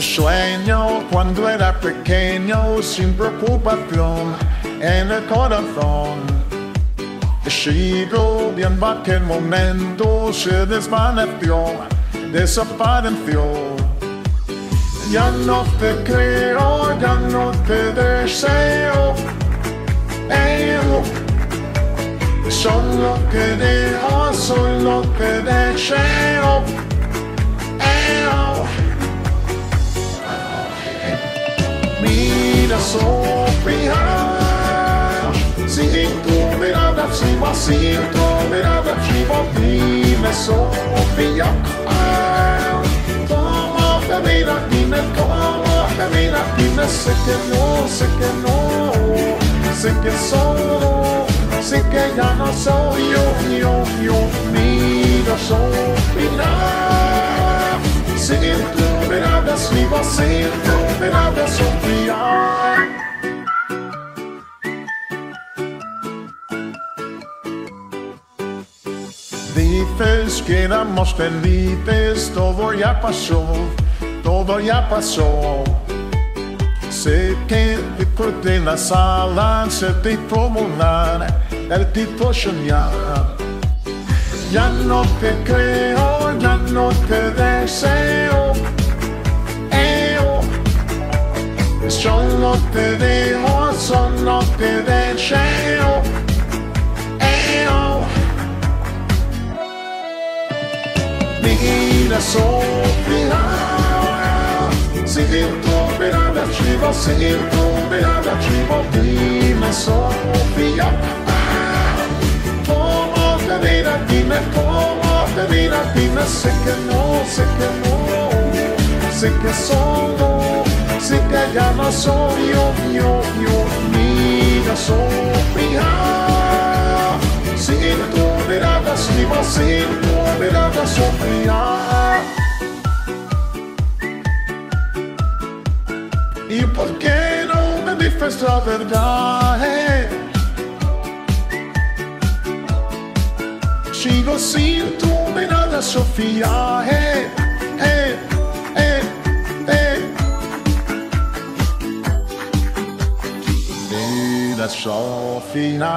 Sueño cuando era pequeño sin preocupación en el corazón. Sigo viendo aquel momento, se desvaneció, desapareció. Ya no te creo, ya no te deseo. Solo que dejo, solo que deseo. Mira, Sofía, sin tu mirada vivo, sin tu mirada vivo. Dime, Sofía, cómo te mira, dime cómo te mira. Dime, sé que no, sé que no, sé que solo, sé que ya no soy yo. Mira, Sofía, sin tu mirada vivo, sin tu mirada, Sofía. Dices que éramos felices, todo ya pasó, todo ya pasó. Sé que disfruté en la sala, se te hizo volar, el tipo soñar. Ya no te creo, ya no te deseo. Solo te dejo, solo te deseo. Mira, Sofía, sin tu mirada vivo, sin tu mirada vivo. Dime, Sofía, cómo te mira, dime cómo te mira. Dime, sé que no, sé que no, sé que solo, sé que ya no soy yo. Mira, Sofía, sin tu mirada vivo, sin tu mirada, Sofía. ¿Y por qué no me dices la verdad? Sigo sin tu mirada, Sofía. Mira, Sofía,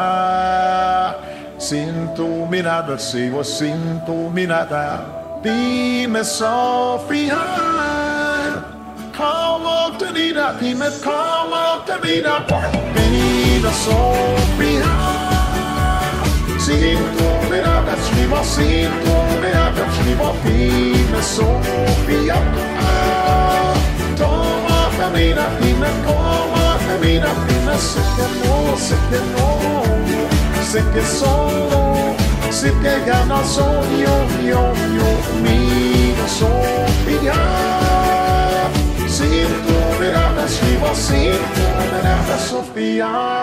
sin tu mirada sigo, sin tu mirada. Dime, Sofía, cómo te mira, dime cómo te mira. Mira, Sofía, sin tu mirada vivo, sin tu mirada vivo. Dime, Sofía, cómo te mira, dime cómo te mira. Dime, sé que no, sé que no, sé que solo, sé que ya no soy yo. Mira, Sofía, sin tu mirada vivo, sin tu mirada, Sofía.